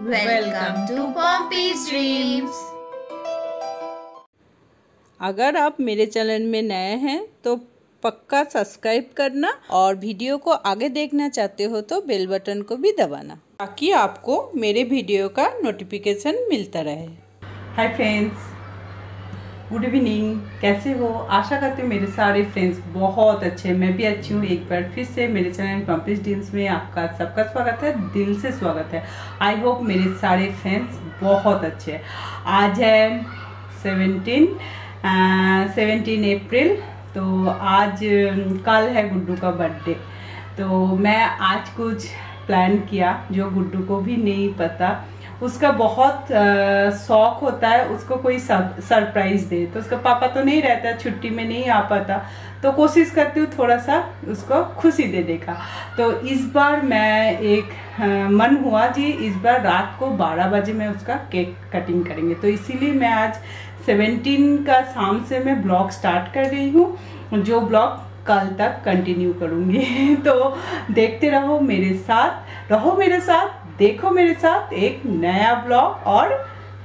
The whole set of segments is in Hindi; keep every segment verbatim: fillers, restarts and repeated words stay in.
Welcome to पॉम्पीज dreams. अगर आप मेरे चैनल में नए हैं तो पक्का सब्सक्राइब करना और वीडियो को आगे देखना चाहते हो तो बेल बटन को भी दबाना ताकि आपको मेरे वीडियो का नोटिफिकेशन मिलता रहे। Hi friends, good evening. कैसे हो? आशा करती हूँ मेरे सारे फ्रेंड्स बहुत अच्छे हैं। मैं भी अच्छी हूँ। एक बार फिर से मेरे चैनल पॉम्पीज ड्रीम्स में आपका सबका स्वागत है, दिल से स्वागत है। आई होप मेरे सारे फ्रेंड्स बहुत अच्छे हैं। आज है सेवनटीन सेवनटीन अप्रैल, तो आज कल है गुड्डू का बर्थडे। तो मैं आज कुछ प्लान किया जो गुड्डू को भी नहीं पता। उसका बहुत शौक होता है उसको कोई सरप्राइज दे, तो उसका पापा तो नहीं रहता, छुट्टी में नहीं आ पाता, तो कोशिश करती हूँ थोड़ा सा उसको खुशी देने का। तो इस बार मैं एक आ, मन हुआ जी इस बार रात को बारह बजे में उसका केक कटिंग करेंगे, तो इसीलिए मैं आज सेवनटीन का शाम से मैं ब्लॉग स्टार्ट कर रही हूँ, जो ब्लॉग कल तक कंटिन्यू करूँगी। तो देखते रहो मेरे साथ, रहो मेरे साथ, देखो मेरे साथ एक नया ब्लॉग और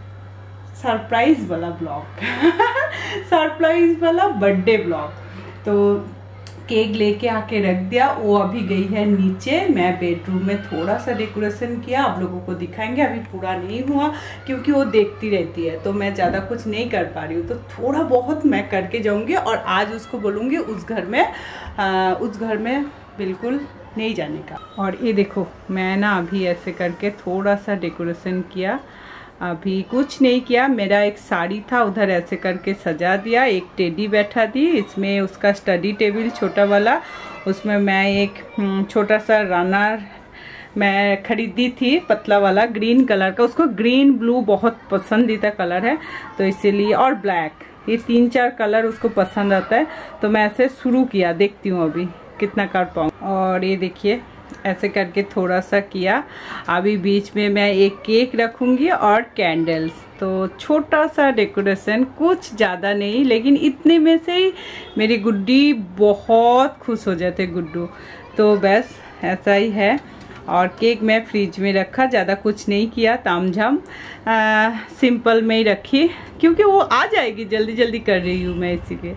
सरप्राइज वाला ब्लॉग सरप्राइज वाला बर्थडे ब्लॉग। तो केक लेके आके रख दिया, वो अभी गई है नीचे। मैं बेडरूम में थोड़ा सा डेकोरेशन किया, आप लोगों को दिखाएंगे। अभी पूरा नहीं हुआ क्योंकि वो देखती रहती है, तो मैं ज़्यादा कुछ नहीं कर पा रही हूँ, तो थोड़ा बहुत मैं करके जाऊँगी। और आज उसको बोलूँगी उस घर में आ, उस घर में बिल्कुल नहीं जाने का। और ये देखो मैं ना अभी ऐसे करके थोड़ा सा डेकोरेशन किया, अभी कुछ नहीं किया। मेरा एक साड़ी था उधर ऐसे करके सजा दिया, एक टेडी बैठा दी, इसमें उसका स्टडी टेबल छोटा वाला, उसमें मैं एक छोटा सा रनर मैं खरीदी थी पतला वाला ग्रीन कलर का। उसको ग्रीन ब्लू बहुत पसंदीदा कलर है, तो इसीलिए, और ब्लैक, ये तीन चार कलर उसको पसंद आता है। तो मैं ऐसे शुरू किया, देखती हूँ अभी कितना कर पाऊँ। और ये देखिए ऐसे करके थोड़ा सा किया। अभी बीच में मैं एक केक रखूँगी और कैंडल्स, तो छोटा सा डेकोरेशन, कुछ ज़्यादा नहीं, लेकिन इतने में से ही मेरी गुड्डी बहुत खुश हो जाते गुड्डू। तो बस ऐसा ही है। और केक मैं फ्रिज में रखा, ज़्यादा कुछ नहीं किया, तामझाम सिंपल में ही रखी क्योंकि वो आ जाएगी, जल्दी जल्दी कर रही हूँ मैं इसीलिए।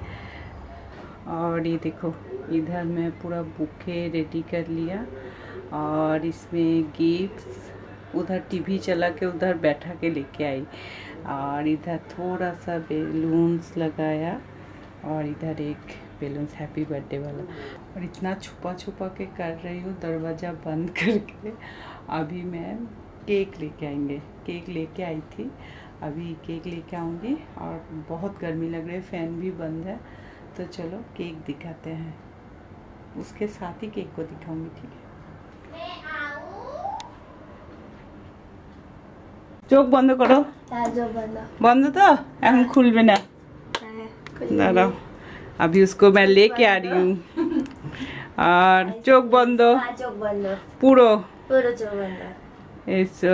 और ये देखो इधर मैं पूरा बुके रेडी कर लिया और इसमें गिफ्ट्स, उधर टीवी चला के उधर बैठा के लेके आई, और इधर थोड़ा सा बेलून्स लगाया, और इधर एक बेलून्स हैप्पी बर्थडे वाला। और इतना छुपा छुपा के कर रही हूँ, दरवाज़ा बंद करके। अभी मैं केक लेके आएंगे, केक लेके आई थी, अभी केक लेके आऊँगी। और बहुत गर्मी लग रही है, फ़ैन भी बंद है, तो चलो केक दिखाते हैं, उसके साथ ही केक को दिखाऊंगी। ठीक है, चोख बंद करो। बंद तो हम खुलबे ना, दाঁড়াও अभी उसको मैं लेके आ रही हूँ। और चोख बंद, पूरो पूरो चोख बंद, ऐसो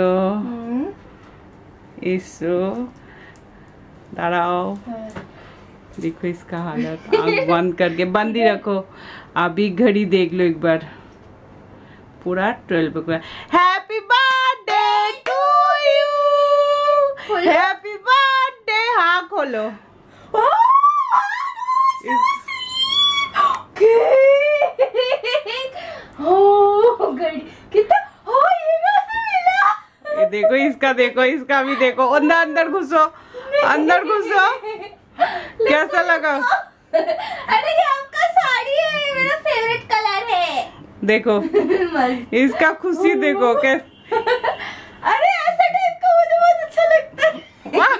ऐसो, दाঁড়াও। देखो इसका हालत, आँख बंद करके बंद ही रखो। अभी घड़ी देख लो एक बार, पूरा twelve oh happy birthday to you, happy birthday. हाँ खोलो। कितना हो ये देखो इसका, देखो इसका भी देखो। अंदर अंदर घुसो, अंदर घुसो। कैसा लगा? अरे ये आपका साड़ी है, ये मेरा फेवरेट कलर है। देखो इसका खुशी देखो कैसे। अरे ऐसा टाइप का मुझे बहुत अच्छा लगता है।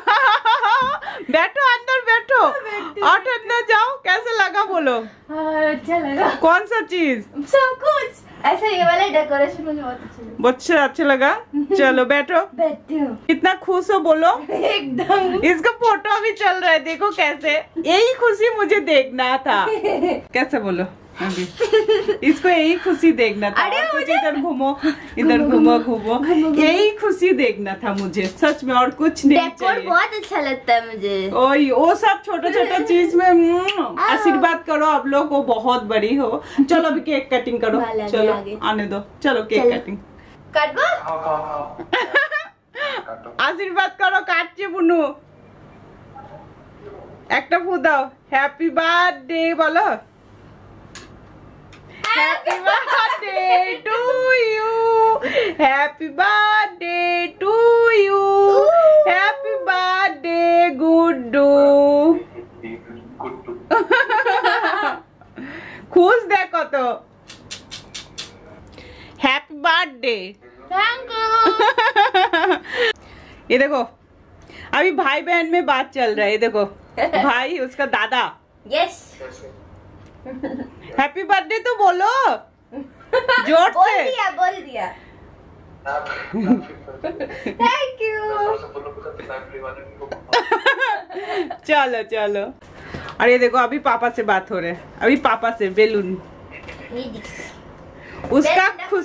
बैठो अंदर, बैठो और अंदर जाओ। कैसा लगा बोलो? अच्छा लगा। कौन सा चीज? सब कुछ ऐसा, ये वाला डेकोरेशन मुझे बहुत अच्छा लगा। बहुत अच्छा अच्छा लगा। चलो बैठो। बैठती हूँ। कितना खुश हो बोलो? एकदम। इसका फोटो भी चल रहा है, देखो कैसे। यही खुशी मुझे देखना था। कैसे बोलो? अभी इसको यही खुशी देखना था। अरे मुझे इधर घूमो, इधर घूमो घूमो, यही खुशी देखना था मुझे सच में, और कुछ नहीं चाहिए। बहुत अच्छा लगता है मुझे। ओए वो सब छोटा छोटा चीज में आशीर्वाद करो आप लोग को, बहुत बड़ी हो। चलो अभी केक कटिंग करो, चलो आने दो, चलो केक कटिंग कर दो। আশীর্বাদ করো, কাটছে বুনু। একটা ফু দাও, হ্যাপি বার্থডে বলো। Happy birthday to you, happy birthday to you, happy birthday Guddu. खुश देखो तो, हैप्पी बर्थडे। Thank you. ये देखो अभी भाई बहन में बात चल रहा है, ये देखो भाई उसका दादा। यस। हैप्पी बर्थडे तो बोलो जोर बोल से। दिया बोल दिया। Thank you. चलो चलो। और ये देखो अभी पापा से बात हो रहे है, अभी पापा से बेलून उसका खुश।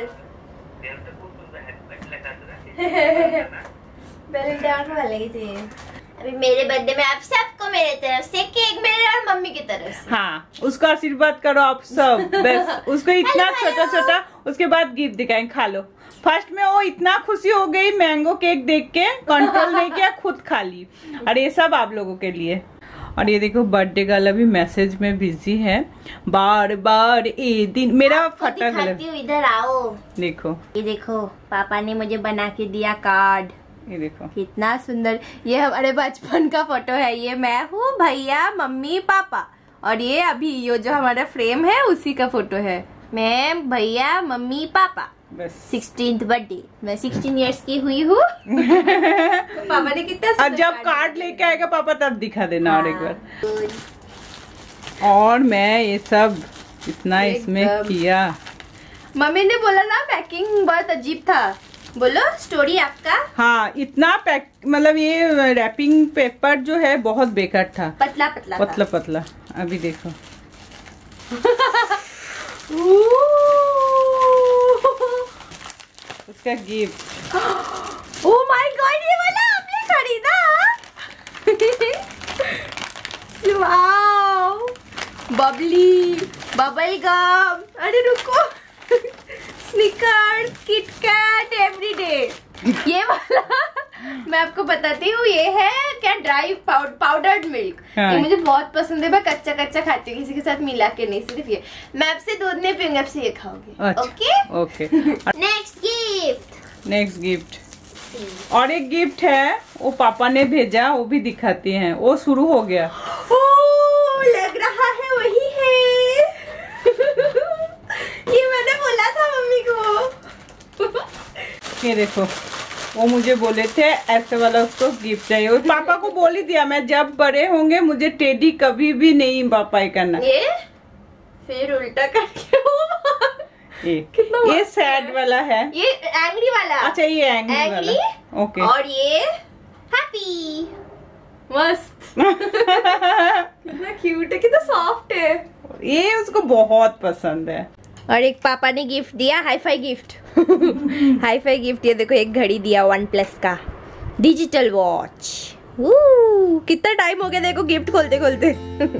बेलून डाउन वाले ही थे। अभी मेरे बर्थडे में आप सबको मेरे तरफ से केक, मेरे और मम्मी की तरफ से। हाँ उसको आशीर्वाद करो आप सब बस। उसको इतना छोटा छोटा, उसके बाद गिफ्ट दिखाएंगे, खा लो। फर्स्ट में वो इतना खुशी हो गई मैंगो केक देख के, कंट्रोल नहीं किया, खुद खा ली। और ये सब आप लोगों के लिए। और ये देखो बर्थडे गर्ल अभी मैसेज में बिजी है, बार बार ये दिन मेरा फटा गला। इधर आओ, देखो ये देखो पापा ने मुझे बना के दिया कार्ड। ये देखो कितना सुंदर, ये हमारे बचपन का फोटो है। ये मैं हूँ, भैया, मम्मी, पापा। और ये अभी ये जो हमारा फ्रेम है उसी का फोटो है, मैं, भैया, मम्मी, पापा। बस सिक्सटीन्थ बर्थडे, मैं सिक्सटीन इयर्स की हुई हूँ। पापा ने कितना और जब कार्ड लेके आएगा पापा तब दिखा देना। और एक बार और मैं ये सब इतना इसमें किया। मम्मी ने बोला ना पैकिंग बहुत अजीब था, बोलो स्टोरी आपका। हाँ इतना पैक, मतलब ये रैपिंग पेपर जो है बहुत बेकार था, पतला पतला पतला पतला। अभी देखो उसका गिफ्ट। ओह माय गॉड, ये वाला आपने खरीदा? वाओ, बबली, बबल गम, अरे रुको, स्निकर्स, किटकैट, एवरीडे। ये वाला मैं आपको बताती हूँ, ये है क्या, ड्राई पाउडर्ड मिल्क। हाँ। ये मुझे बहुत पसंद है, मैं कच्चा कच्चा खाती हूँ, किसी के साथ मिला के नहीं, सिर्फ ये। मैं आपसे दूध नहीं पीऊंगी, आपसे ये खाऊंगी। अच्छा, okay okay. Next gift. Next gift और एक गिफ्ट है वो पापा ने भेजा, वो भी दिखाती हैं। वो शुरू हो गया। ओह लग रहा है वही है। ये मैंने बोला था मम्मी को। ये देखो वो मुझे बोले थे ऐसे वाला उसको गिफ्ट चाहिए, और पापा को बोल ही दिया मैं जब बड़े होंगे मुझे टेडी कभी भी नहीं पापाई करना। ये फिर उल्टा करके ये ये सैड वाला है, ये एंग्री वाला। अच्छा ये एंग्री एंग्री वाला, ओके। और ये हैप्पी, मस्त। कितना क्यूट है, कितना सॉफ्ट है। ये उसको बहुत पसंद है। और एक पापा ने गिफ्ट दिया, high five gift. High five gift, ये देखो एक घड़ी दिया वन प्लस का, डिजिटल वॉच। कितना टाइम हो गया देखो गिफ्ट खोलते खोलते।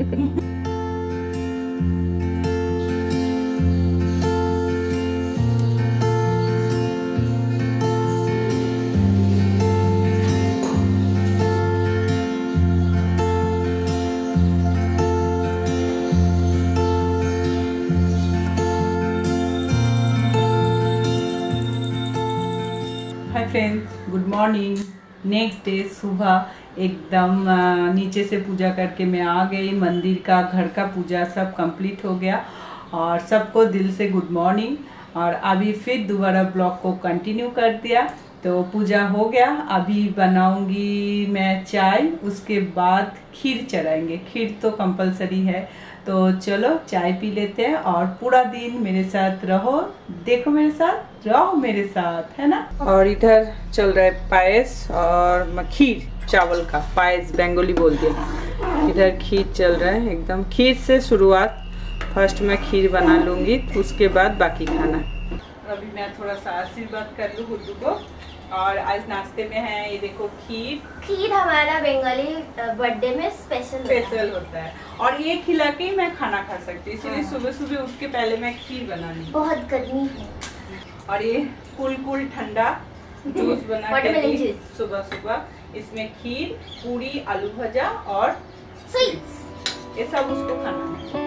Hi friends, good morning. Next day सुबह एकदम नीचे से पूजा करके मैं आ गई। मंदिर का, घर का पूजा सब कंप्लीट हो गया और सबको दिल से गुड मॉर्निंग। और अभी फिर दोबारा ब्लॉग को कंटिन्यू कर दिया। तो पूजा हो गया, अभी बनाऊंगी मैं चाय, उसके बाद खीर चढ़ाएंगे। खीर तो कंपलसरी है। तो चलो चाय पी लेते हैं और पूरा दिन मेरे साथ रहो, देखो मेरे साथ, रहो मेरे साथ, है ना। और इधर चल रहा है पायस और खीर, चावल का पायस बंगाली बोलते हैं। इधर खीर चल रहा है, एकदम खीर से शुरुआत। फर्स्ट मैं खीर बना लूंगी, उसके बाद बाकी खाना। अभी मैं थोड़ा सा आशीर्वाद कर लूँ गुड्डू को। और आज नाश्ते में है ये देखो खीर। खीर हमारा बंगाली बर्थडे में स्पेशल स्पेशल होता है और ये खिला के ही मैं खाना खा सकती हूँ, इसलिए सुबह सुबह उठ के पहले मैं खीर बना ली। बहुत गर्मी है। और ये कूल कूल ठंडा जूस बना के Watermelon दी juice। सुबह सुबह। इसमें खीर, पूरी, आलू भजा और स्वीट्स। ये सब उसको खाना है।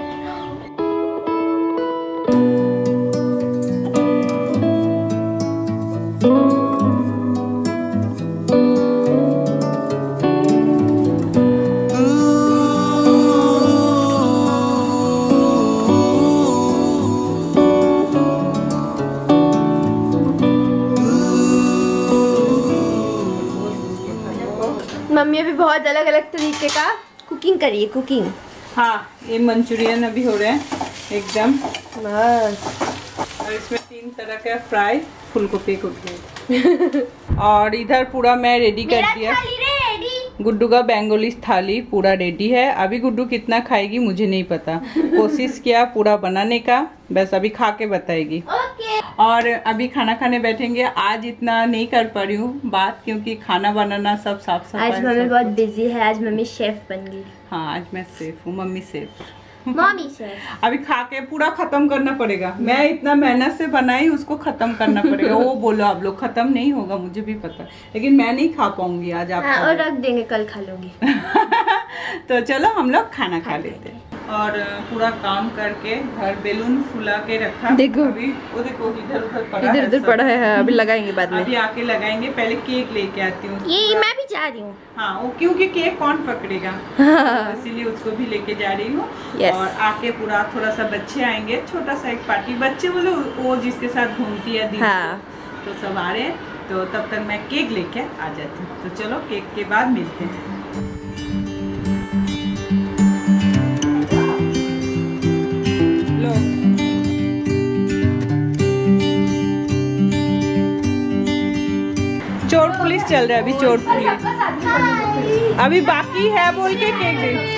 मम्मी अभी बहुत अलग अलग तरीके का कुकिंग करी है, कुकिंग। हाँ, ये मंचूरियन अभी हो रहे हैं एकदम बस। और इसमें तीन तरह का फ्राई, फुल गोभी कुटी और इधर पूरा मैं रेडी कर दिया। गुड्डू का बेंगोली थाली पूरा रेडी है। अभी गुड्डू कितना खाएगी मुझे नहीं पता, कोशिश किया पूरा बनाने का, बस अभी खा के बताएगी। ओके। और अभी खाना खाने बैठेंगे। आज इतना नहीं कर पा रही हूँ बात, क्योंकि खाना बनाना सब साफ सफाई। आज मम्मी बहुत बिजी है, आज मम्मी शेफ बन गई। हाँ, आज मैं सेफ हूँ, मम्मी सेफ। Mummy chef. अभी खा के पूरा खत्म करना पड़ेगा। मैं इतना मेहनत से बनाई, उसको खत्म करना पड़ेगा। वो बोलो आप लोग, खत्म नहीं होगा मुझे भी पता, लेकिन मैं नहीं खा पाऊंगी आज। आप हाँ, और रख देंगे, कल खा लूंगी। तो चलो हम लोग खाना खा लेते हैं। और पूरा काम करके घर बेलून फुला के रखा। देखो अभी वो देखो इधर उधर पड़ा है, इधर उधर सब। पड़ा है, अभी लगाएंगे बाद में। अभी आके लगाएंगे, पहले केक लेके आती हूँ। ये मैं भी जा रही हूँ। हाँ, वो क्योंकि केक कौन पकड़ेगा, तो इसीलिए उसको भी लेके जा रही हूँ। Yes. और आके पूरा थोड़ा सा बच्चे आएंगे, छोटा सा एक पार्टी। बच्चे बोलो वो जिसके साथ घूमती है दीदी, हाँ। तो सब आ रहे हैं। तो तब तक मैं केक लेके आ जाती हूँ। तो चलो केक के बाद मिलते हैं। लो, चोर पुलिस चल रहा है अभी, चोर पुलिस अभी बाकी है बोल के केक दे।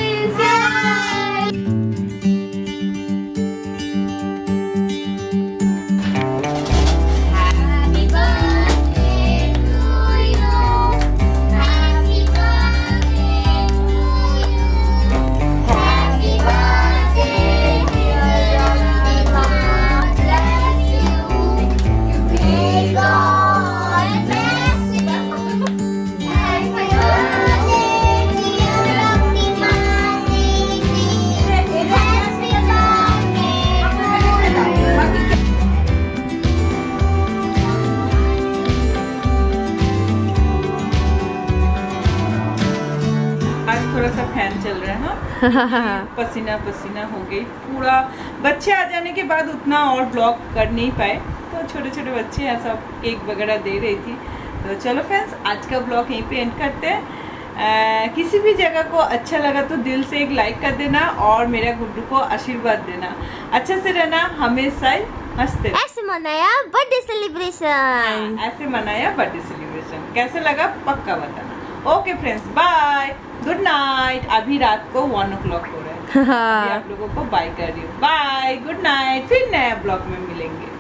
थोड़ा सा फैन चल रहा है। हाँ। पसीना पसीना हो गई पूरा। बच्चे आ जाने के बाद उतना और ब्लॉग कर नहीं पाए, तो छोटे छोटे बच्चे हैं, सब केक वगैरह दे रही थी। तो चलो फ्रेंड्स, आज का ब्लॉग यहीं पे एंड करते हैं। आ, किसी भी जगह को अच्छा लगा तो दिल से एक लाइक कर देना और मेरा गुड्डू को आशीर्वाद देना। अच्छा से रहना, हमेशा ही हंसते। ऐसे मनाया बर्थडे सेलिब्रेशन। ऐसे मनाया बर्थडे सेलिब्रेशन। कैसे लगा पक्का बताना। Okay friends, bye, good night. अभी रात को वन ओ क्लॉक हो रहा है। अभी आप लोगों को बाय कर रही हूँ। Bye, good night. फिर नया ब्लॉग में मिलेंगे।